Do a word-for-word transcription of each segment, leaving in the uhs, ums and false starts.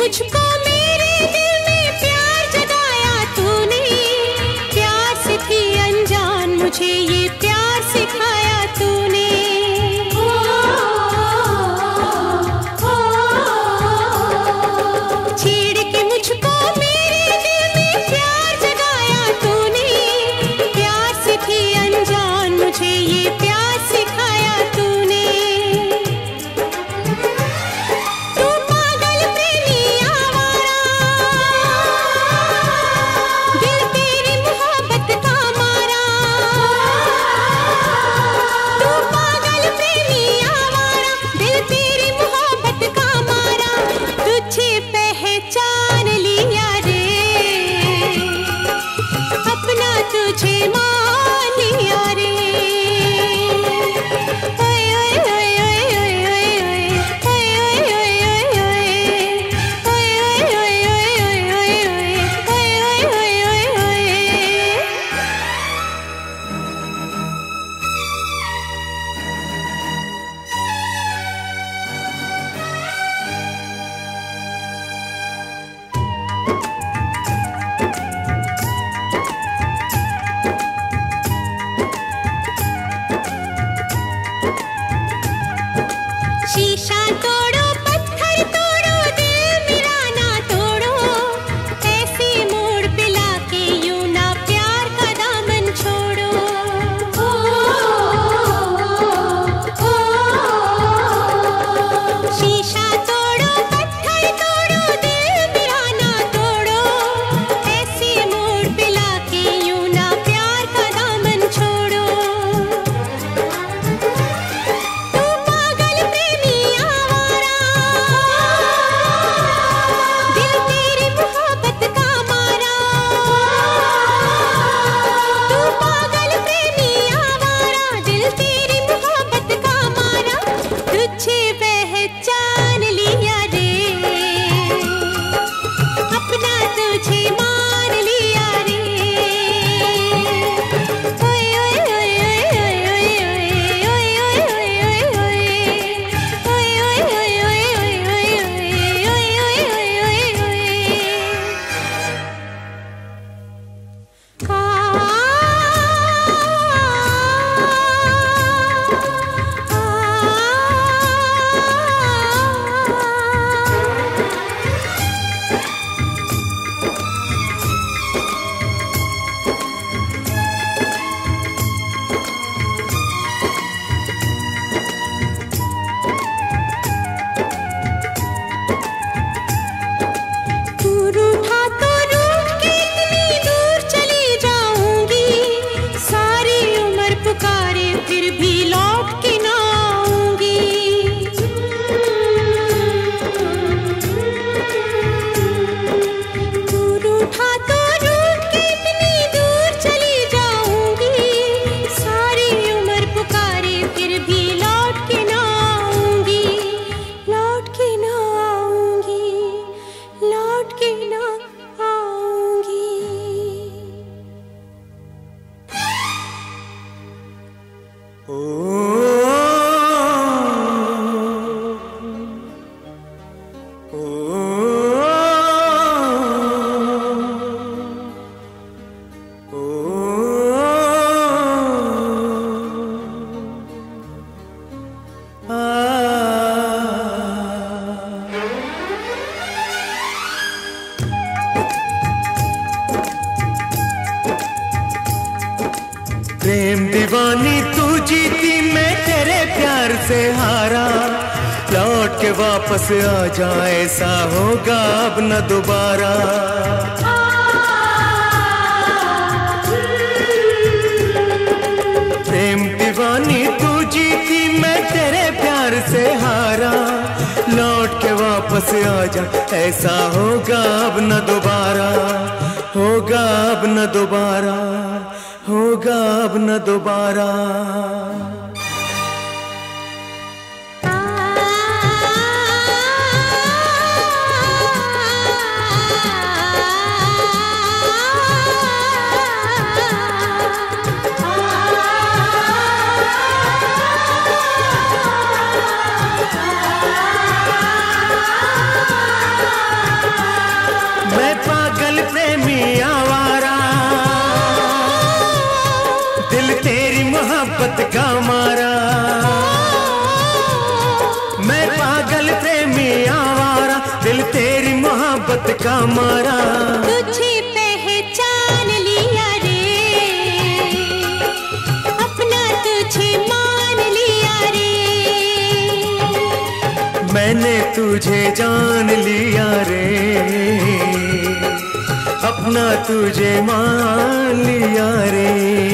मुझको मेरे दिल में प्यार जगाया तूने, प्यार से थी अनजान मुझे ये प्यार सिखाया तूने। छेड़ के मुझको मेरे दिल में प्यार जगाया तूने, प्यार से थी अनजान मुझे ये प्यार सिखाया तूने। तू पागल प्रेमी आवारा, दिल तेरी मोहब्बत का मारा। तू पागल प्रेमी आवारा, दिल तेरी मोहब्बत का मारा। तुझे पहचान लिया रे, अपना तुझे मान लिया रे। ओए ओए ओए ओए ओए ओए ओए ओए ओए ओए ओए ओए ओए ओए ओए ओए। शीशा तोड़ो पत्थर तोड़ो दिल मेरा ना तोड़ो, ऐसे मोड़ पे लाके यूं ना प्यार का दामन छोड़ो। ओ, ओ, शीशा तोड़ो पत्थर तोड़ो दिल मेरा ना तोड़ो, ऐसे मोड़ पे लाके यूं ना प्यार का दामन छोड़ो। तू पागल प्रेमी आवारा, दिल तेरी मोहब्बत का मारा। तू पागल प्रेमी आवारा, दिल तेरी मोहब्बत का मारा। तुझे पहचान लिया रे, अपना तुझे मान लिया रे। ओए ओए ओए ओए ओए ओए ओए ओए ओए ओए ओए ओए ओए ओए तू रूठा तो रूठ के इतनी दूर चली जाऊंगी, सारी उम्र पुकारे फिर भी लौट के ना आऊंगी। तू रूठा तो रूठ के इतनी दूर चली जाऊंगी, सारी उम्र पुकारे फिर भी लौट के ना आऊंगी। लौट के ना आऊंगी, लौट के ना आऊंगी। ओ ओ प्रेम दीवानी तू जीती मैं तेरे प्यार से हारा, लौट के वापस आ जा ऐसा होगा अब न दोबारा। प्रेम दीवानी तू जीती मैं तेरे प्यार से हारा, लौट के वापस आ जा ऐसा होगा अब न दोबारा। होगा अब न दोबारा, होगा अब न दोबारा। का मारा, मैं पागल प्रेमी आवारा, दिल तेरी मोहब्बत का मारा। तुझे पहचान लिया रे, अपना तुझे मान लिया रे, मैंने तुझे जान लिया रे, अपना तुझे मान लिया रे।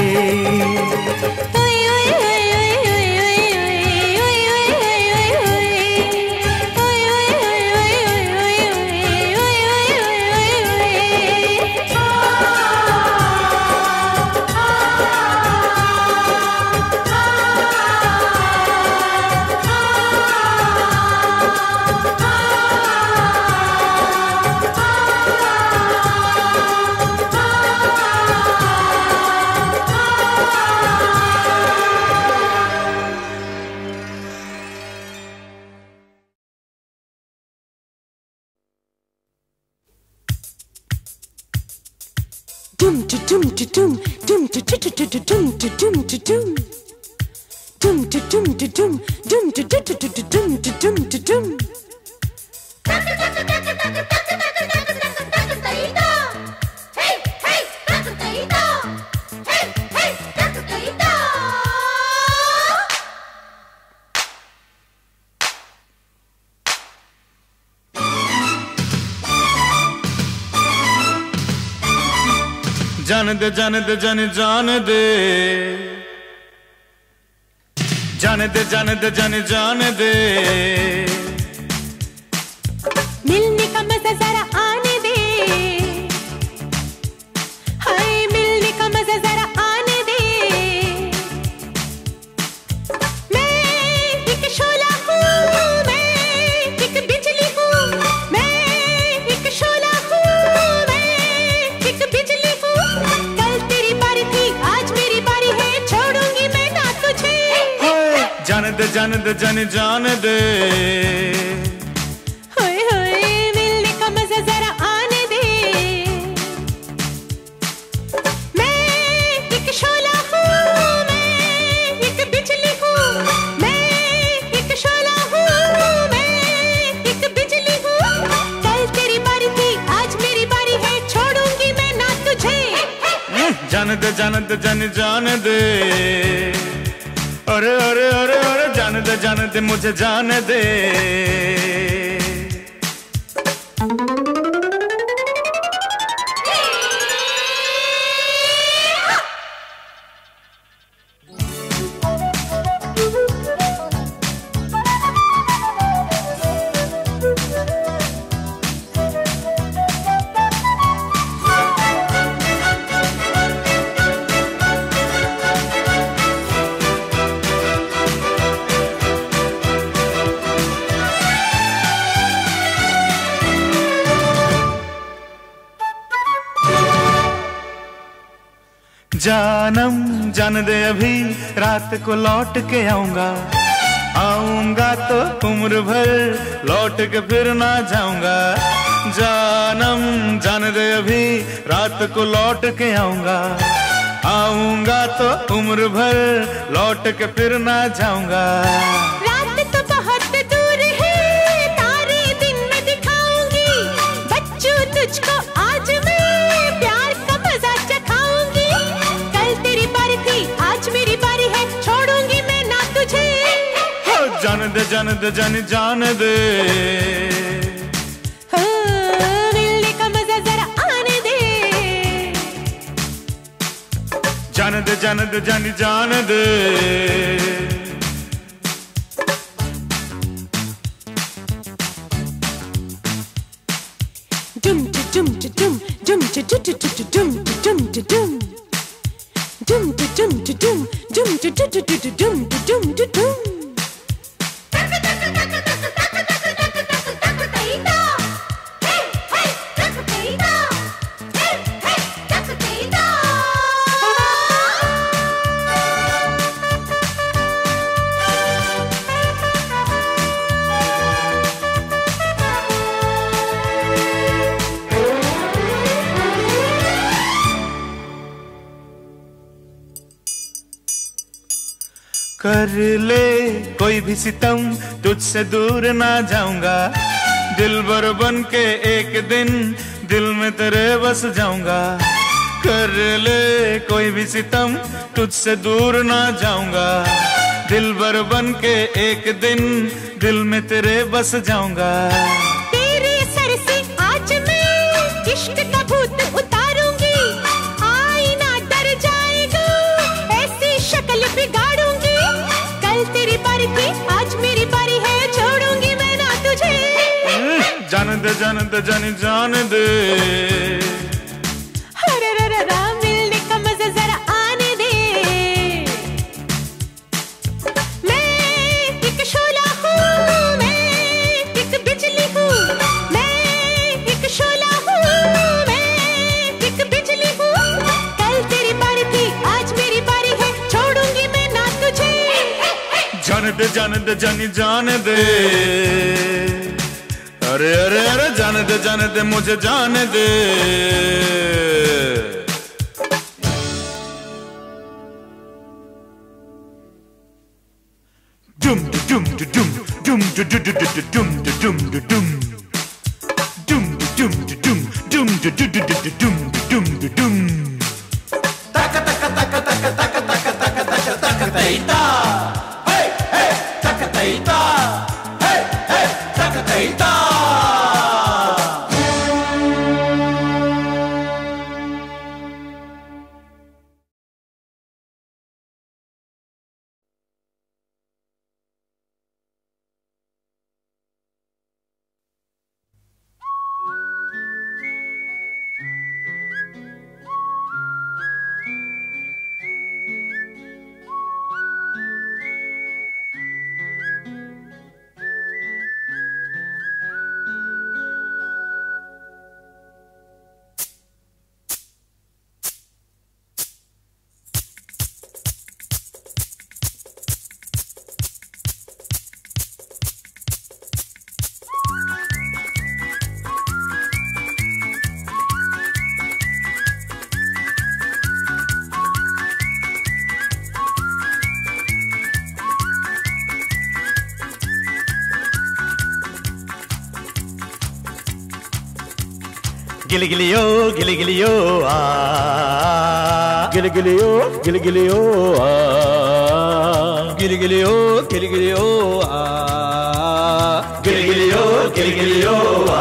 Dum to dum to dum, dum to to to to dum to dum to dum, dum to dum to dum, dum to to to to dum to dum to dum. जान दे जान दे जान जान दे, जान दे जान दे जान जान दे, मिलने का मजा जरा आने दे, हाय मिलने का मजा जरा आने दे। मैं एक शोला हूँ, मैं एक बिजली हूँ, मैं एक शोला हूँ, मैं एक बिजली हूँ। कल तेरी बारी थी, आज मेरी बारी है, छोड़ूंगी मैं ना तुझे। जान दे जान दे जान जान दे, होए होए मिलने का मजा जरा आने दे। मैं एक शोला हूँ, मैं एक बिजली हूँ, मैं एक शोला हूँ, मैं एक बिजली हूँ। कल तेरी बारी थी, आज मेरी बारी है, छोड़ूंगी मैं ना तुझे। जान दे जान दे जान जान दे, अरे अरे अरे अरे जान दे जान दे मुझे जान दे। जानम जान दे अभी रात को लौट के आऊंगा, आऊंगा तो उम्र भर लौट के फिर ना जाऊंगा। जानम जान दे अभी रात को लौट के आऊंगा, आऊंगा तो उम्र भर लौट के फिर ना जाऊंगा। रात तो बहुत दूर है, तारे दिन में दिखाऊंगी, बच्चू तुझको आज मैं प्यार का मजा चखाऊंगी। कल तेरी बारी थी, आज मेरी बारी है, छोड़ूंगी मैं ना तुझे। हो जान दे जान दे जान जान दे, हो, मिलने का मजा जरा आने दे। जान दे जान दे जान जान दे, Dum to dum to dum, dum to dum to dum to dum to dum to dum, dum to dum to dum, dum to dum to dum to dum to dum. कर ले कोई भी सितम तुझसे दूर ना जाऊंगा, दिलबर बन के एक दिन दिल में तेरे बस जाऊंगा। कर ले कोई भी सितम तुझसे दूर ना जाऊंगा, दिलबर बन के एक दिन दिल में तेरे बस जाऊंगा। तेरे सर से आज मैं इश्क का भूत उतारूंगी, आईना डर जाएगा ऐसी शक्ल बिगाड़ूंगी। कल तेरी बारी थी आज मेरी बारी है, छोड़ूंगी मैं ना तुझे। जान दे जान दे जानी जान दे, अरे रे रे रा मिलने का मजा जरा आने दे। मैं एक शोला हूँ, मैं एक बिजली हूँ, मैं एक शोला हूँ, मैं एक बिजली हूँ। कल तेरी बारी थी आज मेरी बारी है, छोड़ूंगी मैं ना तुझे। जान दे जान दे जानी जान दे, अरे अरे अरे जाने दे जाने दे मुझे जाने दे। डुम डुम डुम डुम डुम डुम डुम डुम डुम डुम डुम डुम डुम डुम डुम। तक तक तक तक तक तक तक तक तक तैता, हे हे तक तैता, हे हे तक तैता। गिलगिलियो गिलगिलियो आ, गिलगिलियो गिलगिलियो आ, गिलगिलियो गिलगिलियो आ, गिलगिलियो गिलगिलियो आ।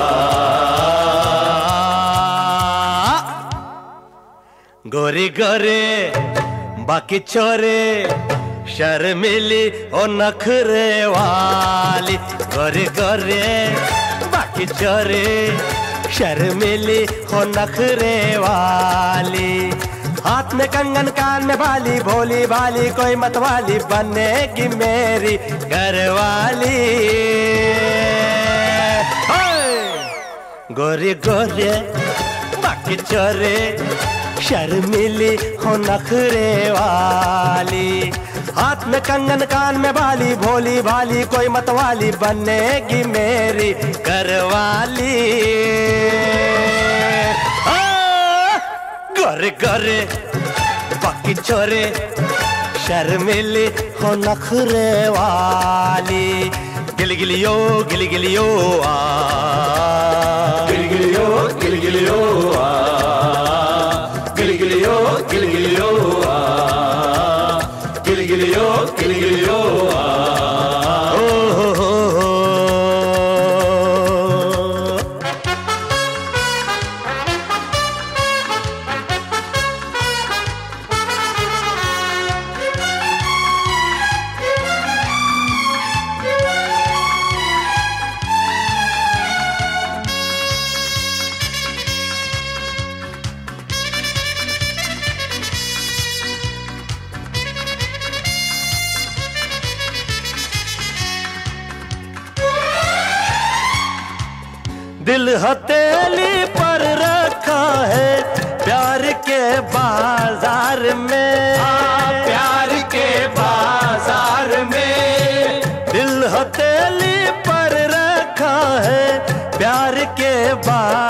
गोरी गोरे बाकी छोरे शर्मिली और नखरे वाली, गोरे गोरे बाकी छोरे शर्मिली हो नखरे वाली। हाथ में कंगन कान में बाली, भोली भाली कोई मतवाली बनेगी मेरी घरवाली। गोरे गोरे बाकी छोरे शर्मिली हो नखरे वाली। हाथ में कंगन कान में बाली, भोली भाली कोई मतवाली बनेगी मेरी घरवाली। गोरे गोरे बाकी छोरे शर्मिली हो नखरे वाली। गिलगिलियो गिलगिलियो आ, गिलगिलियो गिलगिलियो आ, गिलगिलियो गिलगिलियो आ, गिलगिलियो गिलगिलियो आ। ओ हो हो हो। दिल हथेली पर रखा है प्यार के बाजार में, प्यार के बाजार में। दिल हथेली पर रखा है प्यार के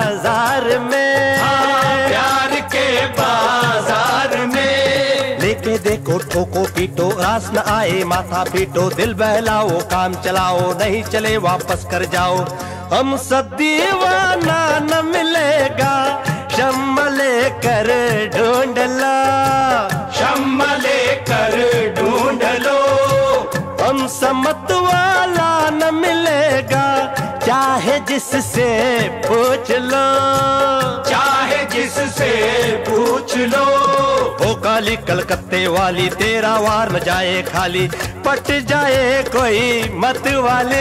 बाजार में, प्यार के बाजार में। लेके जिसे देखो ठोको पीटो, रास न आए माथा पीटो, दिल बहलाओ काम चलाओ, नहीं चले वापस कर जाओ। हमसे दीवाना न मिलेगा, शम्मा लेकर ढूंढ लो, शम्मा लेकर ढूंढ लो। हमसे मत वाला न मिलेगा, चाहे जिससे पूछ लो, चाहे जिससे पूछ लो। ओ काली कलकत्ते वाली, तेरा वार न जाए खाली, पट जाए कोई मत वाले।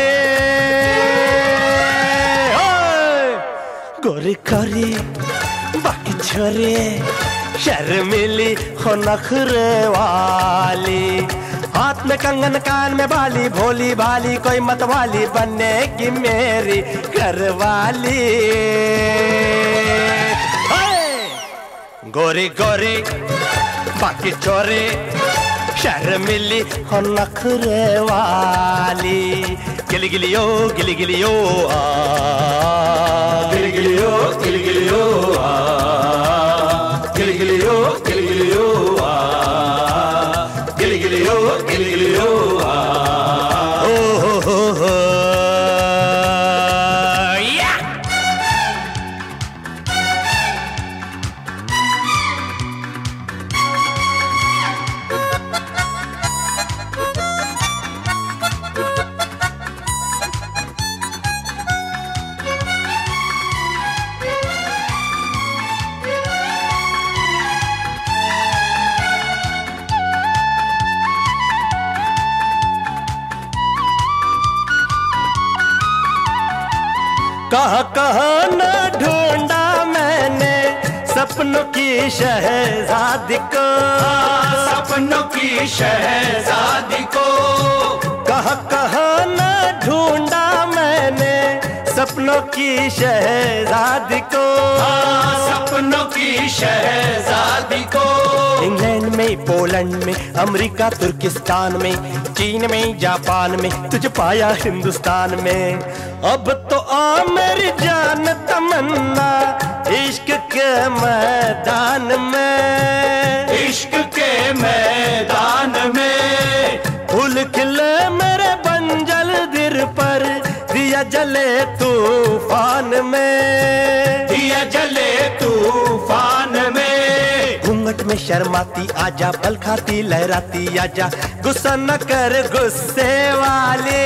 गोरी गोरी बाकी छोरे, शर्मिली हो नखरे वाली, हाथ में कंगन कान में बाली, भोली भाली कोई मतवाली, बनेगी मेरी घरवाली। गोरी गोरी बाकी छोरे, शर्मिली हो नखरे वाली, गिली गिलियो गिली गिलियो आ, गिली गिलियो गिली गिलियो आ, गिली गिलियो गिली गिलियो आ, गिली गिलियो गिली गिलियो आ। ओ हो हो हो या। कहाँ कहाँ न ढूंढा मैंने सपनों की शहजादी को, सपनों की शहजादी को। कहाँ कहाँ न ढूंढा मैंने सपनों की शहजादी को, सपनों की शहजादी को। इंग्लैंड में, पोलैंड में, अमेरिका तुर्किस्तान में, चीन में, जापान में, तुझे पाया हिंदुस्तान में। अब तो आ मेरी जान तमन्ना, इश्क के मैदान में, इश्क के मैदान में। फूल खिले मेरे बंजल दिल पर, दिया जले तूफान में, दिया जले तूफान में। घूंघट में शर्माती आजा, पल खाती लहराती आजा, गुस्सा न कर गुस्से वाले।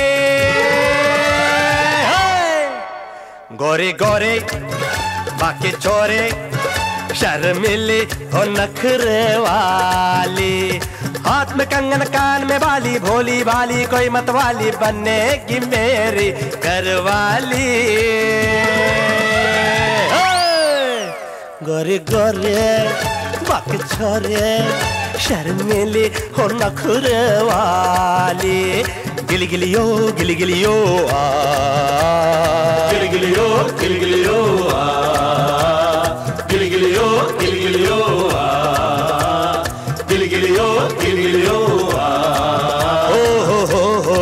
गोरे गोरे बाकी छोरे, शर्मिली हो नखरे वाली, हाथ में कंगन कान में बाली, भोली भाली कोई मतवाली, बनेगी मेरी घरवाली। गोरे गोरे बाकी छोरे, शर्मिली हो नखरे वाली, गिली गिलियो गिली गिलियो आ, गिली गिलियो गिली गिलियो आ, गिली गिलियो गिली गिलियो आ, गिली गिलियो गिली गिलियो आ। ओ हो हो हो।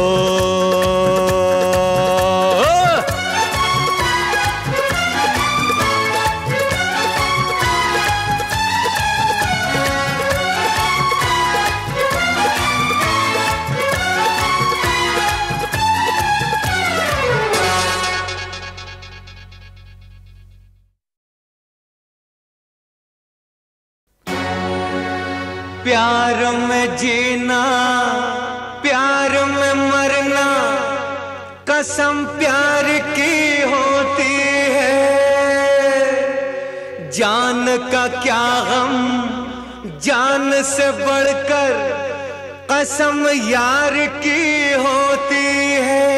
प्यार में जीना, प्यार में मरना, कसम प्यार की होती है। जान का क्या गम, जान से बढ़कर कसम यार की होती है।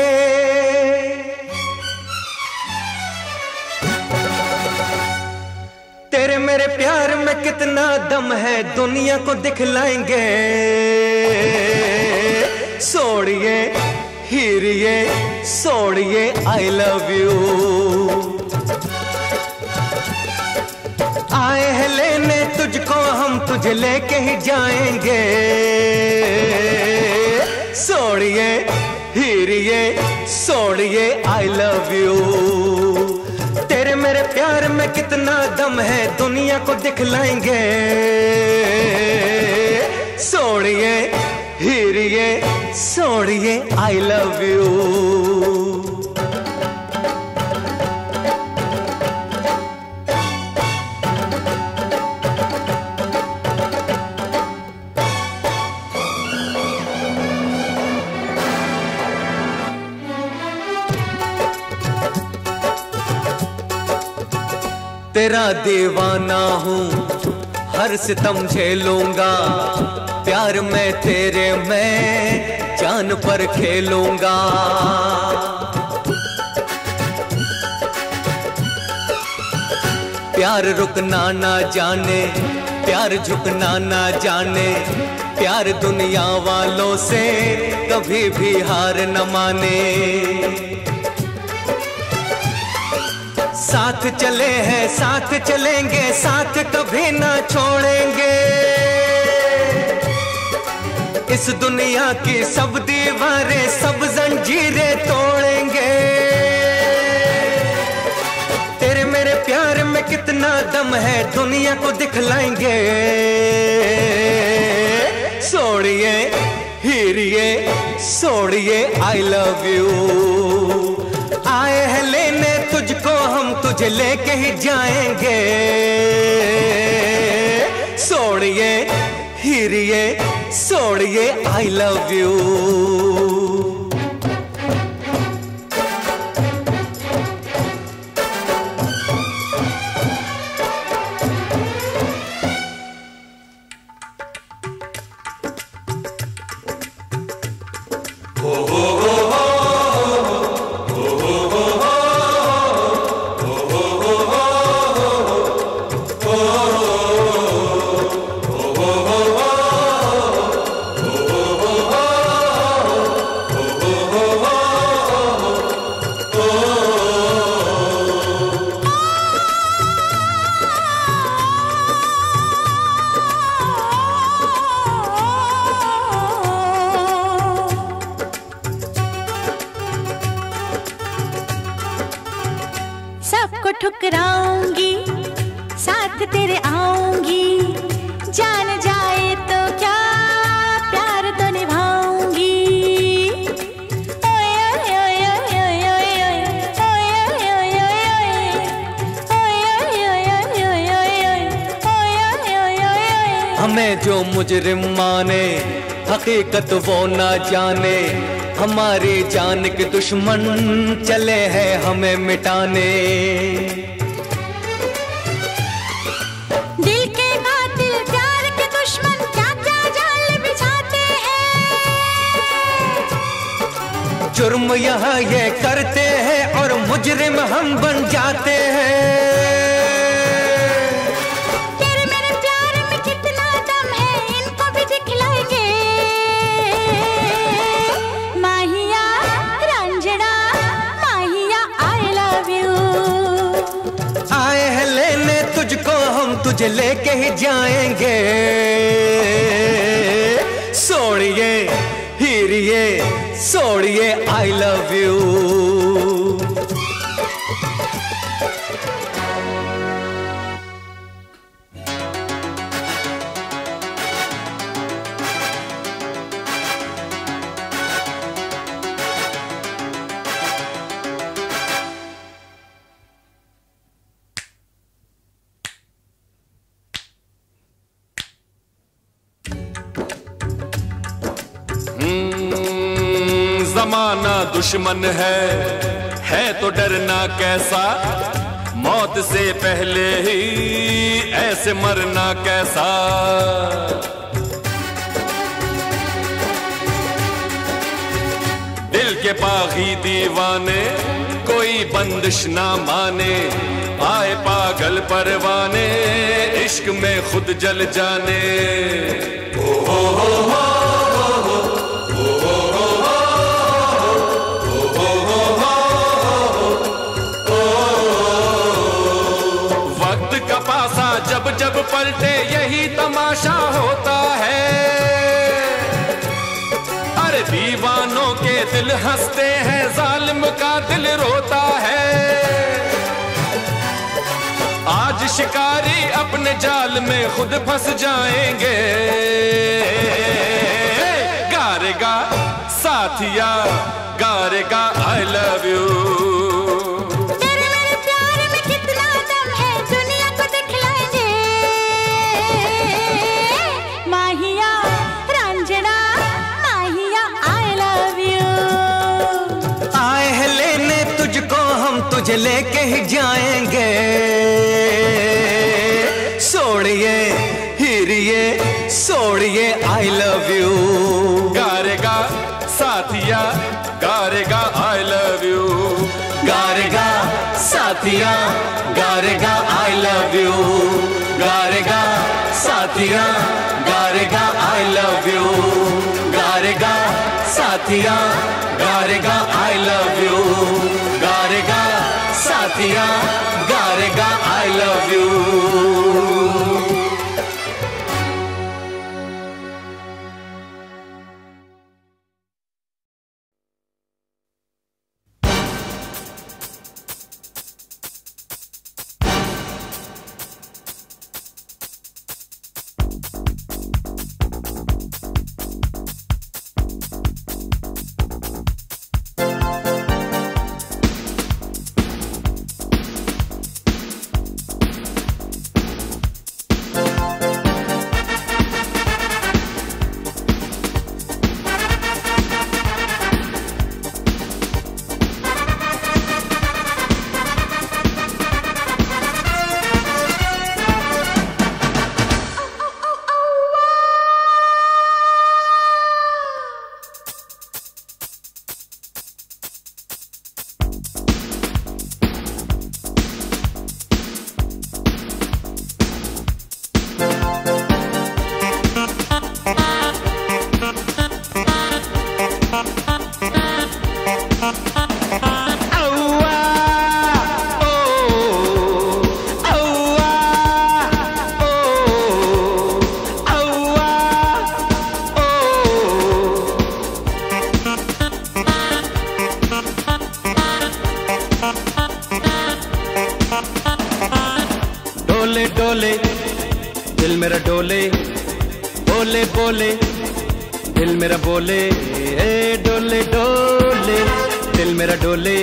तेरे मेरे प्यार में कितना दम है, दुनिया को दिखलाएंगे। सोड़िए हीरिए सोड़िए आई लव यू, आए हैं लेने तुझको हम, तुझे लेके ही जाएंगे। सोड़िए हीरिए सोड़िए आई लव यू, तेरे मेरे प्यार में कितना दम है, दुनिया को दिखलाएंगे। सोड़िए हीरिए सोड़िए आई लव यू। तेरा दीवाना हूँ हर सितम झेलूंगा, प्यार में तेरे मैं जान पर खेलूंगा। प्यार रुकना ना जाने, प्यार झुकना ना जाने, प्यार दुनिया वालों से कभी भी हार न माने। साथ चले हैं साथ चलेंगे, साथ कभी ना छोड़ेंगे। इस दुनिया की सब दीवारें सब जंजीरें तोड़ेंगे। तेरे मेरे प्यार में कितना दम है दुनिया को दिखलाएंगे। सोड़िए हीरिए सोड़िए आई लव यू। आए हैं लेने तुझको हम तुझे लेके ही जाएंगे। सोड़िए हीरिए सोड़िए आई लव यू। सबको ठुकराऊंगी साथ तेरे आऊंगी, जान जाए तो क्या प्यार तो निभाऊंगी। हमें जो मुजरिम माने हकीकत वो ना जाने, हमारी जान के दुश्मन चले हैं हमें मिटाने। दिल के कातिल प्यार के दुश्मन क्या क्या जाल बिछाते हैं। जुर्म यहाँ ये करते हैं और मुजरिम हम बन जाते हैं। तुझे लेके ही जाएंगे। सोड़िए हीरिए सोड़िए आई लव यू। जमाना दुश्मन है है तो डरना कैसा, मौत से पहले ही ऐसे मरना कैसा। दिल के बागी दीवाने कोई बंदिश ना माने, आए पागल परवाने इश्क में खुद जल जाने। ओ हो हो हो जब जब पलटे यही तमाशा होता है। अरे दीवानों के दिल हंसते हैं, जालिम का दिल रोता है। आज आज शिकारी अपने जाल में खुद फंस जाएंगे। गारेगा साथिया गारेगा आई लव यू। तेरे मेरे प्यार में कितना दम है दुनिया को दिखलाएंगे। माहिया रंजना माहिया आई लव यू। आए हैं लेने तुझको हम तुझे लेके ही जाएंगे। सोड़िए हीरिए सोड़िए आई लव यू। गारेगा साथिया गारेगा आई लव यू। गारेगा साथिया गारेगा आई लव यू। गारेगा साथिया गारेगा आई लव यू। गारेगा साथिया गारेगा आई लव यू। गारेगा साथिया गारेगा आई लव यू। डोले डोले दिल मेरा डोले, बोले बोले दिल मेरा बोले, ए डोले डोले दिल मेरा डोले,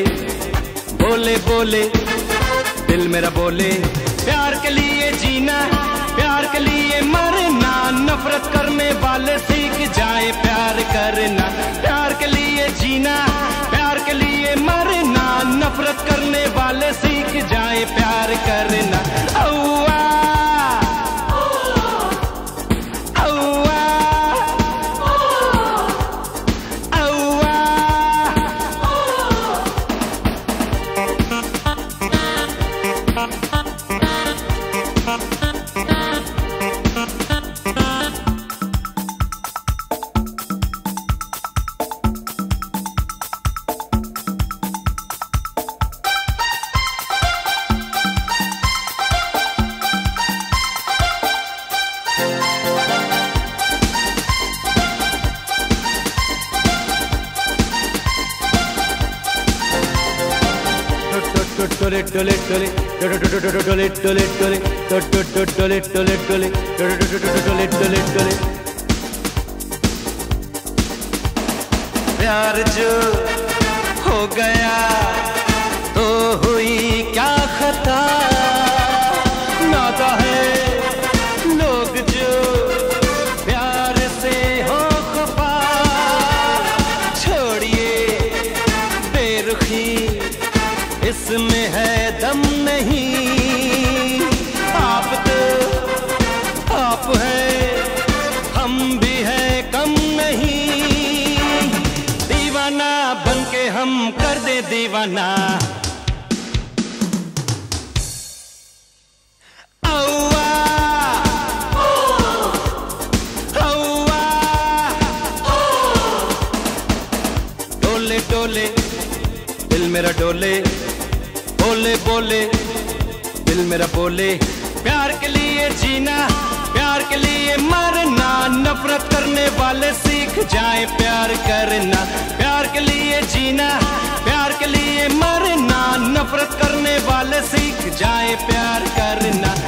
बोले बोले दिल मेरा बोले। प्यार के लिए जीना, प्यार के लिए मरना, नफरत करने वाले सीख जाए प्यार करना। प्यार के लिए जीना, प्यार के लिए मरना, नफरत करने वाले सीख जाए प्यार करना। औआ औआ औआ टोले टोले टोले टोले टोले टोले टोले टोले टोले टोले टोले टोले टोले। प्यार जो हो गया तो हुई क्या खता, नाता है लोग जो प्यार से हो खफा। छोड़िए बेरुखी इसमें है दम नहीं, आप तो आप है हम भी है कम नहीं। दीवाना बन के हम कर दे दीवाना। औआ औआ डोले डोले दिल मेरा डोले, बोले बोले दिल मेरा बोले। प्यार के लिए जीना, प्यार के लिए मरना, नफरत करने वाले सीख जाए प्यार करना। प्यार के लिए जीना, प्यार के लिए मरना, नफरत करने वाले सीख जाए प्यार करना।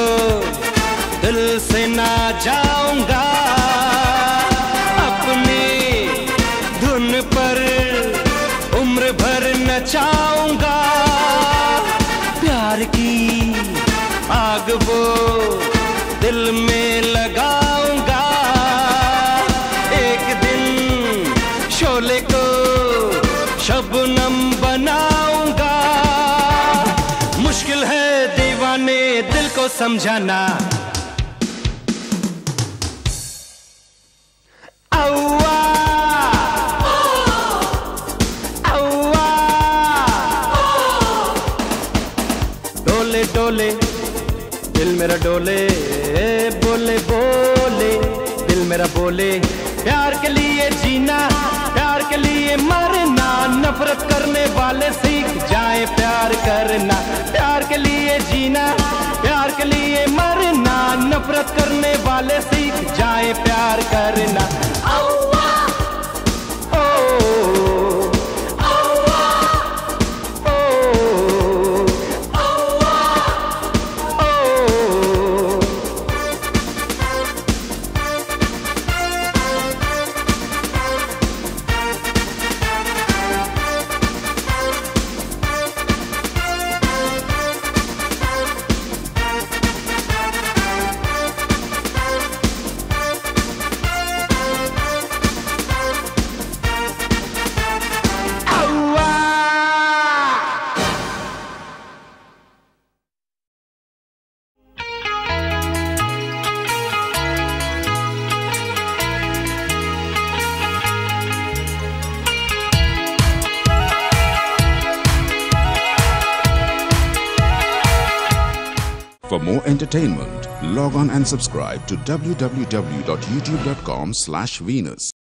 दिल से ना जाऊंगा, अपनी धुन पर उम्र भर नचाऊंगा। प्यार की आग वो दिल में लगाऊंगा, एक दिन शोले को शबनम बनाऊंगा। मुश्किल है दीवाने दिल को समझाना। औवा औवा डोले डोले दिल मेरा डोले, बोले बोले दिल मेरा बोले। प्यार के लिए जीना, प्यार के लिए मरना, नफरत करने वाले सीख जाए प्यार करना। प्यार के लिए जीना, प्यार के लिए मरना, नफरत करने वाले सीख जाए प्यार करना। औवा ओ औवा ओ औवा ओ। For more entertainment, log on and subscribe to w w w dot youtube dot com slash Venus.